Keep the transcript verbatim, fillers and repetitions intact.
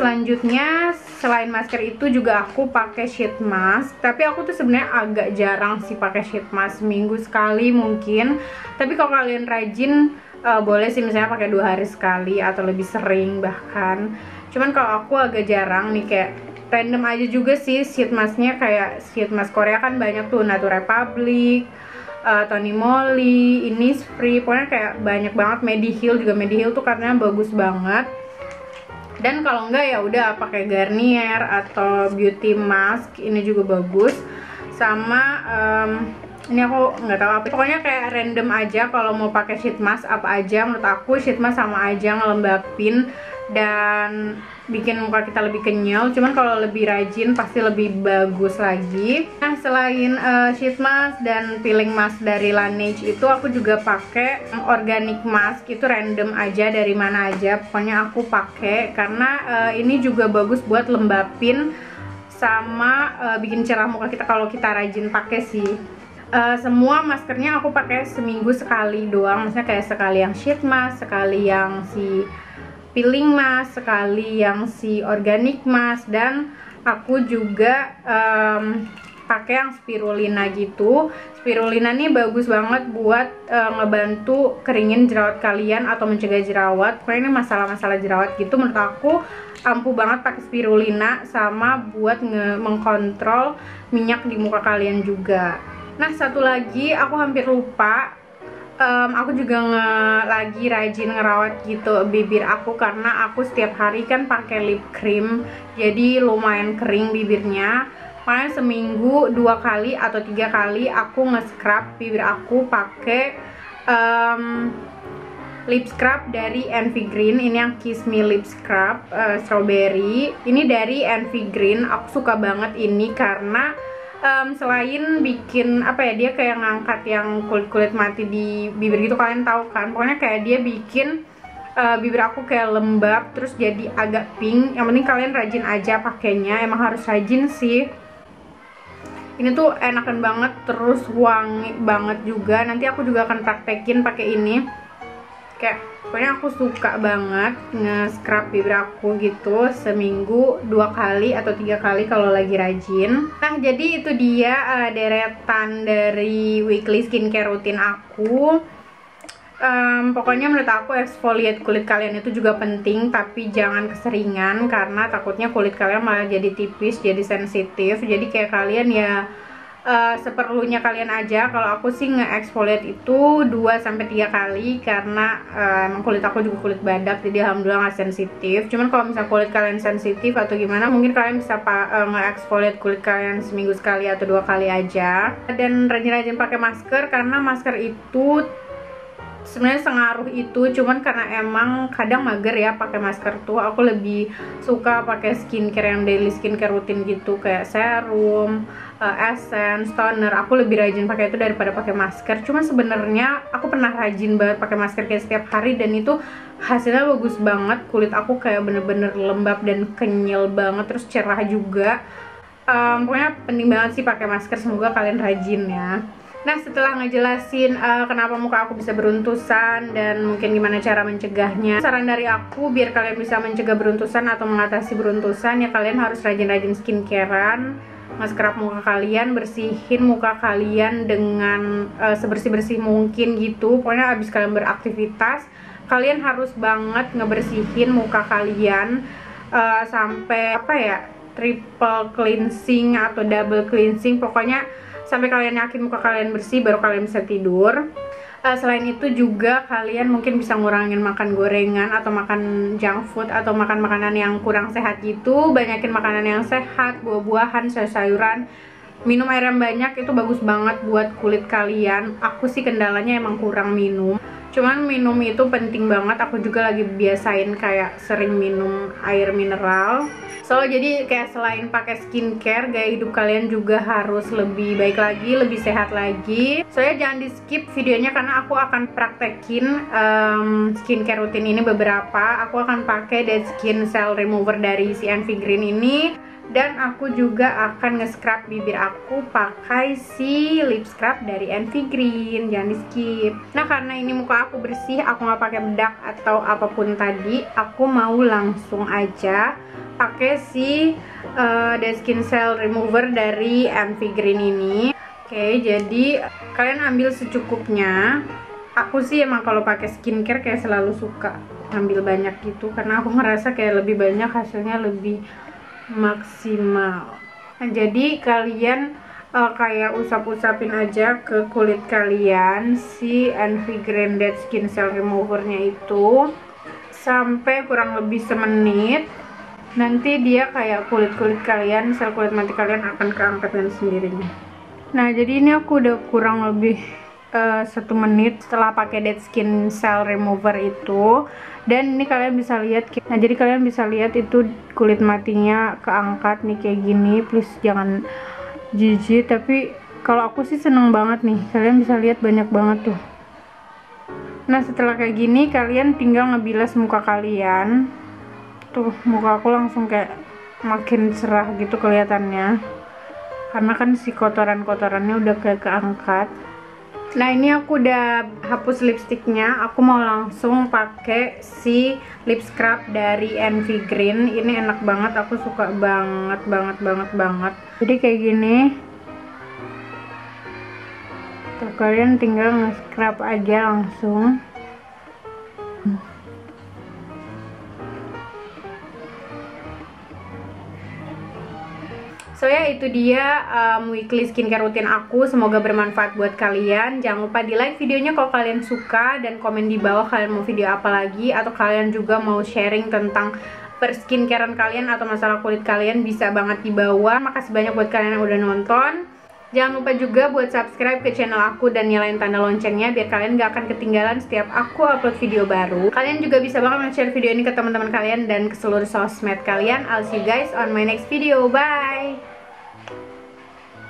selanjutnya selain masker itu juga aku pakai sheet mask. Tapi aku tuh sebenarnya agak jarang sih pakai sheet mask, seminggu sekali mungkin. Tapi kalau kalian rajin uh, boleh sih misalnya pakai dua hari sekali atau lebih sering bahkan. Cuman kalau aku agak jarang nih, kayak random aja juga sih sheet masknya. Kayak sheet mask Korea kan banyak tuh, Nature Republic, uh, Tony Moly, Innisfree, pokoknya kayak banyak banget. Mediheal juga, Mediheal tuh katanya bagus banget. Dan kalau enggak ya udah pakai Garnier atau Beauty Mask, ini juga bagus. Sama um, ini aku nggak tahu apa, pokoknya kayak random aja kalau mau pakai sheet mask apa aja. Menurut aku sheet mask sama aja ngelembapin dan bikin muka kita lebih kenyal. Cuman kalau lebih rajin pasti lebih bagus lagi. Nah, selain uh, sheet mask dan peeling mask dari Laneige itu, aku juga pakai organic mask. Itu random aja dari mana aja, pokoknya aku pakai karena uh, ini juga bagus buat lembapin sama uh, bikin cerah muka kita kalau kita rajin pakai sih. Uh, semua maskernya aku pakai seminggu sekali doang, maksudnya kayak sekali yang sheet mask, sekali yang si peeling mask, sekali yang si organic mask, dan aku juga um, pakai yang spirulina gitu. Spirulina ini bagus banget buat uh, ngebantu keringin jerawat kalian atau mencegah jerawat. Pokoknya ini masalah-masalah jerawat gitu, menurut aku ampuh banget pakai spirulina, sama buat nge mengkontrol minyak di muka kalian juga. Nah, satu lagi aku hampir lupa. Um, aku juga nge lagi rajin ngerawat gitu bibir aku, karena aku setiap hari kan pakai lip cream, jadi lumayan kering bibirnya. Makanya seminggu dua kali atau tiga kali aku nge-scrub bibir aku pakai um, lip scrub dari Envy Green. Ini yang Kiss Me Lip Scrub uh, strawberry. Ini dari Envy Green. Aku suka banget ini karena Um, selain bikin apa ya, dia kayak ngangkat yang kulit-kulit mati di bibir gitu, kalian tahu kan, pokoknya kayak dia bikin uh, bibir aku kayak lembab terus jadi agak pink. Yang penting kalian rajin aja pakainya, emang harus rajin sih. Ini tuh enakan banget, terus wangi banget juga. Nanti aku juga akan praktekin pakai ini. Kayak pokoknya aku suka banget nge-scrub bibir aku gitu seminggu dua kali atau tiga kali kalau lagi rajin. Nah, jadi itu dia uh, deretan dari weekly skincare rutin aku. Um, pokoknya menurut aku exfoliate kulit kalian itu juga penting, tapi jangan keseringan karena takutnya kulit kalian malah jadi tipis, jadi sensitif. Jadi kayak kalian ya Uh, seperlunya kalian aja. Kalau aku sih nge-exfoliate itu dua sampai tiga kali karena uh, emang kulit aku juga kulit badak, jadi alhamdulillah nggak sensitif. Cuman kalau misalnya kulit kalian sensitif atau gimana, mungkin kalian bisa uh, nge-exfoliate kulit kalian seminggu sekali atau dua kali aja. Dan rajin-rajin pakai masker, karena masker itu sebenarnya sengaruh itu, cuman karena emang kadang mager ya pakai masker tuh. Aku lebih suka pakai skincare yang daily skincare rutin gitu, kayak serum, uh, essence, toner. Aku lebih rajin pakai itu daripada pakai masker. Cuman sebenarnya aku pernah rajin banget pakai masker kayak setiap hari, dan itu hasilnya bagus banget. Kulit aku kayak bener-bener lembab dan kenyal banget, terus cerah juga. Um, pokoknya penting banget sih pakai masker. Semoga kalian rajin ya. Nah, setelah ngejelasin uh, kenapa muka aku bisa beruntusan dan mungkin gimana cara mencegahnya, saran dari aku biar kalian bisa mencegah beruntusan atau mengatasi beruntusan, ya kalian harus rajin-rajin skincarean, nge-scrub muka kalian, bersihin muka kalian dengan uh, sebersih-bersih mungkin gitu. Pokoknya abis kalian beraktivitas, kalian harus banget ngebersihin muka kalian uh, sampai apa ya, triple cleansing atau double cleansing, pokoknya sampai kalian yakin muka kalian bersih baru kalian bisa tidur. Uh, selain itu juga kalian mungkin bisa ngurangin makan gorengan atau makan junk food atau makan makanan yang kurang sehat gitu. Banyakin makanan yang sehat, buah-buahan, sayur-sayuran, minum air yang banyak, itu bagus banget buat kulit kalian. Aku sih kendalanya emang kurang minum, cuman minum itu penting banget. Aku juga lagi biasain kayak sering minum air mineral. So, jadi kayak selain pakai skincare, gaya hidup kalian juga harus lebih baik lagi, lebih sehat lagi. Soalnya jangan di skip videonya karena aku akan praktekin um, skincare rutin ini beberapa. Aku akan pakai Dead Skin Cell Remover dari si Envy Green ini. Dan aku juga akan nge-scrub bibir aku pakai si lip scrub dari Envy Green. Jangan di skip. Nah, karena ini muka aku bersih, aku nggak pakai bedak atau apapun tadi, aku mau langsung aja pakai si uh, Dead Skin Cell Remover dari Envy Green ini. Oke, jadi kalian ambil secukupnya. Aku sih emang kalau pakai skincare kayak selalu suka ambil banyak gitu, karena aku ngerasa kayak lebih banyak hasilnya lebih maksimal. Nah, jadi kalian uh, kayak usap-usapin aja ke kulit kalian si Envy Green Dead Skin Cell Removernya itu sampai kurang lebih semenit. Nanti dia kayak kulit-kulit kalian, sel kulit mati kalian akan keangkat dengan sendirinya. Nah, jadi ini aku udah kurang lebih uh, satu menit setelah pakai Dead Skin Cell Remover itu. Dan ini kalian bisa lihat, nah jadi kalian bisa lihat itu kulit matinya keangkat nih kayak gini. Please jangan jijik, tapi kalau aku sih seneng banget nih. Kalian bisa lihat banyak banget tuh. Nah, setelah kayak gini kalian tinggal ngebilas muka kalian. Tuh, muka aku langsung kayak makin cerah gitu kelihatannya, karena kan si kotoran-kotorannya udah kayak keangkat. Nah, ini aku udah hapus lipstiknya. Aku mau langsung pakai si lip scrub dari Envy Green. Ini enak banget, aku suka banget banget banget banget. Jadi kayak gini. Tuh, kalian tinggal nge-scrub aja langsung. So ya, itu dia um, weekly skincare rutin aku. Semoga bermanfaat buat kalian. Jangan lupa di like videonya kalau kalian suka, dan komen di bawah kalian mau video apa lagi, atau kalian juga mau sharing tentang perskincarean kalian atau masalah kulit kalian, bisa banget di bawah. Makasih banyak buat kalian yang udah nonton. Jangan lupa juga buat subscribe ke channel aku dan nyalain tanda loncengnya biar kalian gak akan ketinggalan setiap aku upload video baru. Kalian juga bisa banget share video ini ke teman-teman kalian dan ke seluruh sosmed kalian. I'll see you guys on my next video. Bye!